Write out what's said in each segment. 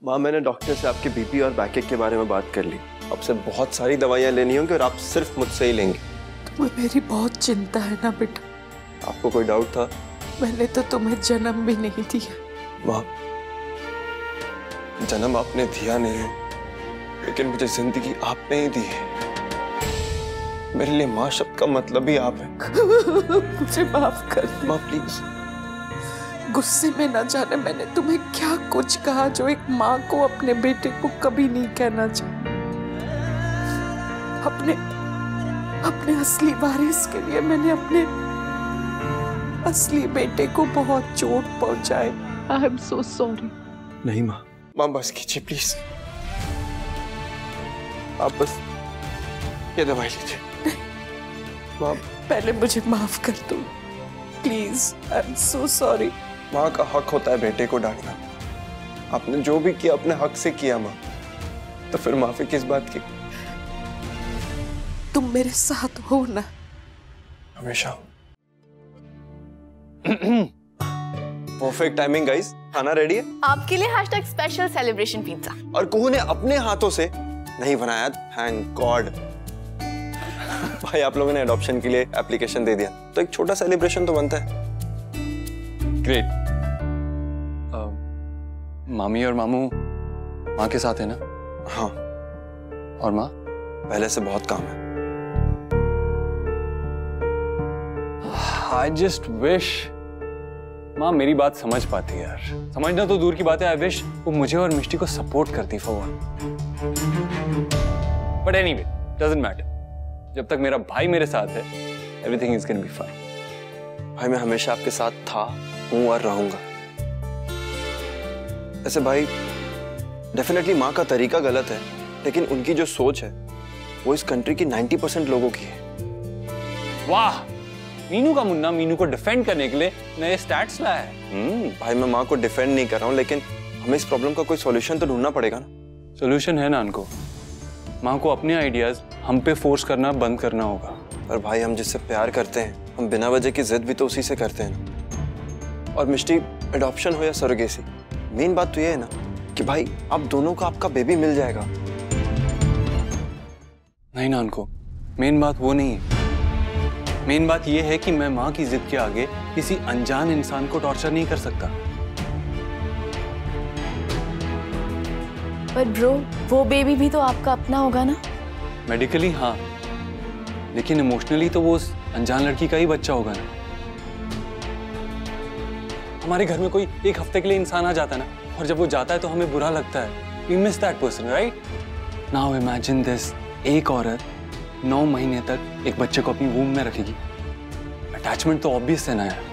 माँ, मैंने डॉक्टर से आपके बीपी और बैकएक के बारे में बात कर ली। आपसे बहुत सारी दवाइयाँ लेनी होंगी और आप सिर्फ मुझसे ही लेंगे। तुम्हें मेरी बहुत चिंता है ना बेटा? आपको कोई डाउट था? मैंने तो तुम्हें जन्म भी नहीं दिया। माँ, जन्म आपने दिया नहीं है, लेकिन मुझे जिंदगी आपने ही दी है। मेरे लिए माँ शब्द का मतलब ही आप है। मुझे माफ कर दे। माँ प्लीज। गुस्से में न जाने मैंने तुम्हें क्या कुछ कहा जो एक माँ को अपने बेटे को कभी नहीं कहना चाहिए। अपने असली वारिस के लिए मैंने अपने असली बेटे को बहुत चोट पहुंचाई। I am so sorry. नहीं माँ, माँ बस कीजिए प्लीज। आप बस ये दवाई लीजिए। माँ पहले मुझे माफ कर दो please. I am so sorry. माँ का हक होता है बेटे को डांटना। आपने जो भी किया अपने हक से किया माँ, तो फिर माफी किस बात की? तुम मेरे साथ हो ना? हमेशा। Perfect timing guys. खाना रेडी है आपके लिए #स्पेशल सेलिब्रेशन पिज्जा। और कुहू ने अपने हाथों से नहीं बनाया, थैंक गॉड। भाई आप लोगों ने अडॉप्शन के लिए एप्लीकेशन दे दिया, तो एक छोटा सेलिब्रेशन तो बनता है। ग्रेट। मामी और मामू माँ के साथ है ना? हाँ। और माँ? पहले से बहुत काम है। I just wish माँ मेरी बात समझ पाती यार। समझना तो दूर की बात है, I wish वो मुझे और मिष्टी को सपोर्ट करती for one. But anyway, doesn't matter. जब तक मेरा भाई मेरे साथ है, everything is gonna be fine. भाई मैं हमेशा आपके साथ था, हूँ और रहूंगा। ऐसे भाई डेफिनेटली माँ का तरीका गलत है, लेकिन उनकी जो सोच है वो इस कंट्री की 90% लोगों की है। वाह, मीनू का मुन्ना मीनू को डिफेंड करने के लिए नए स्टैट्स लाया है। भाई मैं माँ को डिफेंड नहीं कर रहा हूँ, लेकिन हमें इस प्रॉब्लम का कोई सॉल्यूशन तो ढूंढना पड़ेगा ना। सॉल्यूशन है ना उनको। माँ को अपने आइडियाज हम पे फोर्स करना बंद करना होगा। और भाई हम जिससे प्यार करते हैं, हम बिना वजह की जिद भी तो उसी से करते हैं ना। और मिष्टी, एडॉप्शन हो या सरोगेसी, मेन बात तो ये है ना कि भाई आप दोनों को आपका बेबी मिल जाएगा। नहीं ना उनको, मेन बात वो नहीं है। मेन बात ये है कि मैं माँ की जिद के आगे किसी अनजान इंसान को टॉर्चर नहीं कर सकता। पर ब्रो, वो बेबी भी तो आपका अपना होगा ना? मेडिकली हाँ, लेकिन इमोशनली तो वो उस अनजान लड़की का ही बच्चा होगा ना। हमारे घर में कोई एक हफ्ते के लिए इंसान आ जाता है ना, और जब वो जाता है तो हमें बुरा लगता है। We miss that person, right? Now imagine this, एक औरत 9 महीने तक एक बच्चे को अपनी वूम में रखेगी। अटैचमेंट तो ऑब्वियस है ना यार।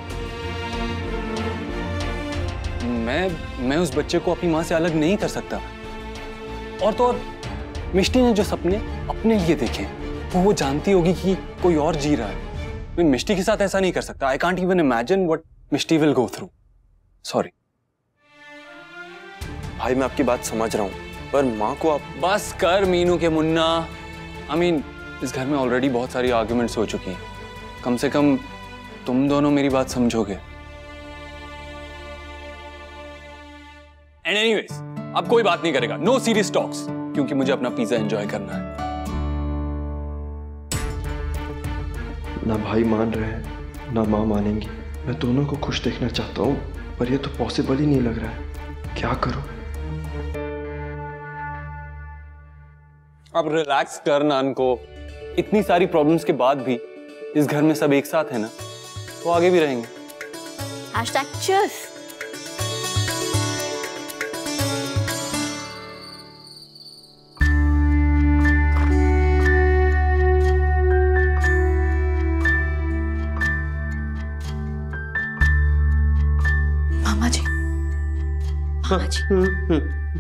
मैं उस बच्चे को अपनी माँ से अलग नहीं कर सकता। और तो और मिष्टी ने जो सपने अपने लिए देखे वो जानती होगी कि कोई और जी रहा है। मैं मिष्टी के साथ ऐसा नहीं कर सकता। I can't even imagine what Mishti will go through. Sorry भाई, मैं आपकी बात समझ रहा हूँ, पर माँ को आप बस कर मीनू के मुन्ना। आई मीन इस घर में ऑलरेडी बहुत सारी आर्ग्यूमेंट्स हो चुकी हैं। कम से कम तुम दोनों मेरी बात समझोगे। एंड एनीवेज, अब कोई बात नहीं करेगा। नो सीरियस टॉक्स, क्योंकि मुझे अपना पिज्जा एंजॉय करना है। ना भाई मान रहे हैं ना माँ मानेंगी। मैं दोनों को खुश देखना चाहता हूँ, पर ये तो पॉसिबल ही नहीं लग रहा है। क्या करूं? अब रिलैक्स कर नान को। इतनी सारी प्रॉब्लम्स के बाद भी इस घर में सब एक साथ है ना, तो आगे भी रहेंगे। #cheers। मामा जी, मामा जी,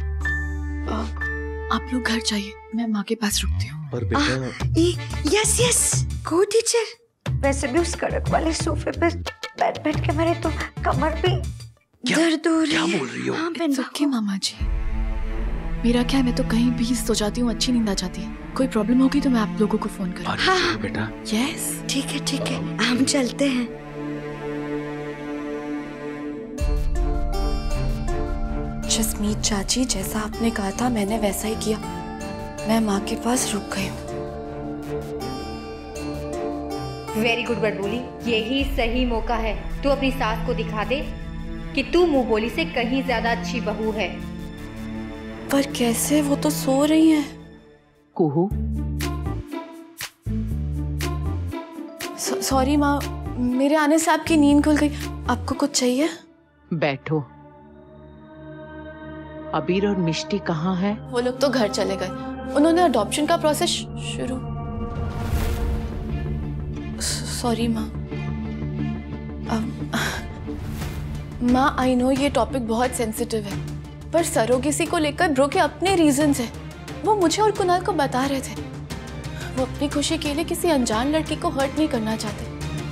आप लोग घर जाइए, मैं माँ के पास रुकती हूँ। पर बेटा यस यस, गो टीचर। वैसे भी उस कड़क वाले सोफे पे बैठ बैठ के मेरे तो कमर भी दर्द हो रही है। क्या बोल रही हो? It's okay, मामा जी। मेरा क्या है, मैं तो कहीं भी सो जाती हूँ, अच्छी नींद आ जाती है। कोई प्रॉब्लम होगी तो मैं आप लोगों को फोन करूँगी। हाँ बेटा। यस ठीक है, हम चलते हैं। जसमीत चाची, जैसा आपने कहा था मैंने वैसा ही किया। मैं माँ के पास रुक गई हूँ। वेरी गुड बड़बोली, यही सही मौका है। तू अपनी सास को दिखा दे कि तू मुंह बोली से कहीं ज्यादा अच्छी बहू है। पर कैसे? वो तो सो रही हैं। कुहू, सॉरी माँ, मेरे आने से आपकी नींद खुल गई। आपको कुछ चाहिए? बैठो। अबीर और मिष्टी कहाँ है? वो लोग तो घर चले गए। उन्होंने अडॉप्शन का प्रोसेस शुरू। सॉरी माँ। माँ, आई नो ये टॉपिक बहुत सेंसिटिव है, पर सरोगेसी को लेकर ब्रो के अपने रीजंस हैं। वो मुझे और कुणाल को बता रहे थे। वो अपनी खुशी के लिए किसी अनजान लड़की को हर्ट नहीं करना चाहते।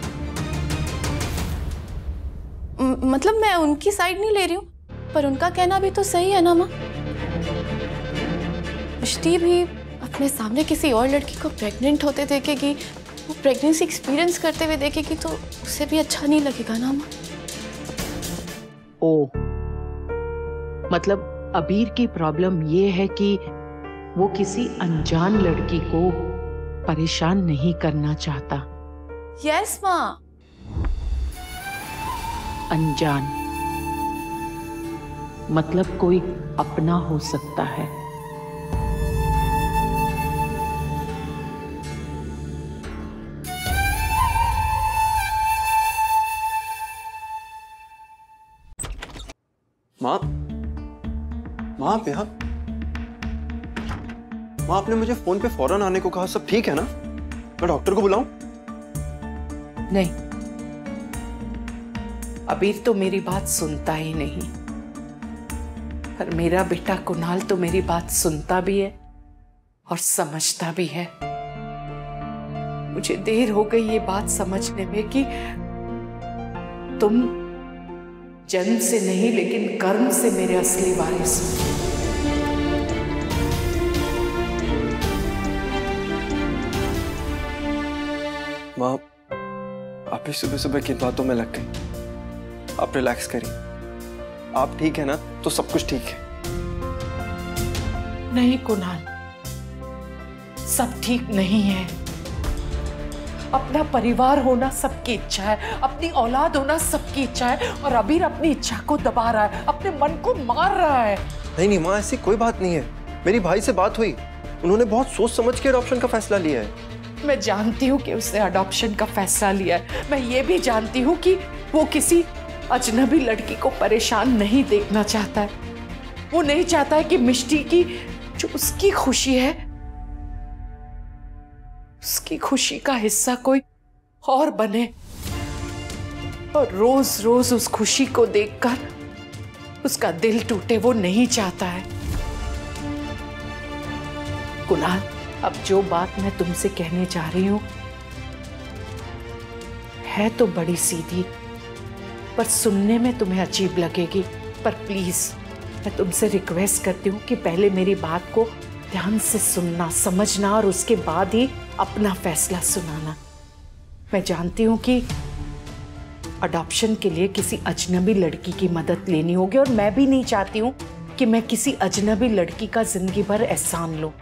मतलब मैं उनकी साइड नहीं ले रही हूँ, पर उनका कहना भी तो सही है ना माँ। मिष्टी भी अपने सामने किसी और लड़की को प्रेग्नेंट होते देखेगी, वो प्रेगनेंसी एक्सपीरियंस करते हुए देखेगी, तो उसे भी अच्छा नहीं लगेगा ना माँ। ओ, मतलब अबीर की प्रॉब्लम ये है कि वो किसी अनजान लड़की को परेशान नहीं करना चाहता। यस माँ। अनजान मतलब कोई अपना हो सकता है। माँ, माँ आप यहाँ? माँ, आपने मुझे फोन पे फौरन आने को कहा। सब ठीक है ना? मैं डॉक्टर को बुलाऊं? नहीं, अबीर तो मेरी बात सुनता ही नहीं, पर मेरा बेटा कुणाल तो मेरी बात सुनता भी है और समझता भी है। मुझे देर हो गई ये बात समझने में कि तुम जन्म से नहीं लेकिन कर्म से मेरे असली वारिस हो। माँ, आप ही सुबह सुबह की बातों में लग गई। आप रिलैक्स करिए। आप ठीक है ना? तो सब कुछ ठीक है। नहीं कुणाल, सब ठीक नहीं है। अपना परिवार होना सबकी इच्छा है, अपनी औलाद होना सबकी इच्छा है, और अबीर अपनी इच्छा को दबा रहा है, अपने मन को मार रहा है। नहीं नहीं माँ, ऐसी कोई बात नहीं है। मेरी भाई से बात हुई, उन्होंने बहुत सोच समझ के अडॉप्शन का फैसला लिया है। मैं जानती हूँ कि उसने अडॉप्शन का फैसला लिया है। मैं ये भी जानती हूँ कि वो किसी अजनबी लड़की को परेशान नहीं देखना चाहता है। वो नहीं चाहता है कि मिष्टी की जो उसकी खुशी है, उसकी खुशी का हिस्सा कोई और बने, और रोज रोज उस खुशी को देखकर उसका दिल टूटे। वो नहीं चाहता है। कुणाल, अब जो बात मैं तुमसे कहने जा रही हूं है तो बड़ी सीधी, पर सुनने में तुम्हें अजीब लगेगी। पर प्लीज मैं तुमसे रिक्वेस्ट करती हूँ कि पहले मेरी बात को ध्यान से सुनना, समझना, और उसके बाद ही अपना फैसला सुनाना। मैं जानती हूँ कि अडॉप्शन के लिए किसी अजनबी लड़की की मदद लेनी होगी, और मैं भी नहीं चाहती हूँ कि मैं किसी अजनबी लड़की का जिंदगी भर एहसान लूं।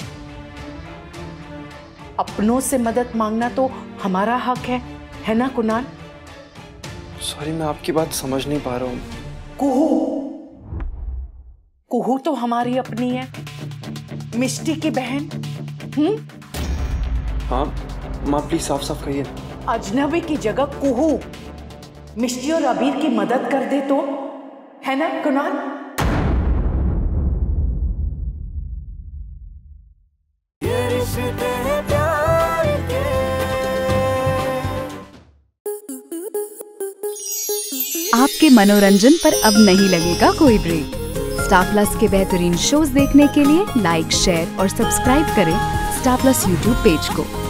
अपनों से मदद मांगना तो हमारा हक है ना कुणाल? सॉरी, मैं आपकी बात समझ नहीं पा रहा हूँ। कुहू तो हमारी अपनी है, मिष्टी की बहन। हाँ माँ, प्लीज साफ साफ कहिए। अजनबी की जगह कुहू मिष्टी और अबीर की मदद कर दे तो, है ना कुणाल? आपके मनोरंजन पर अब नहीं लगेगा कोई ब्रेक। स्टार प्लस के बेहतरीन शोज देखने के लिए लाइक, शेयर और सब्सक्राइब करें स्टार प्लस यूट्यूब पेज को।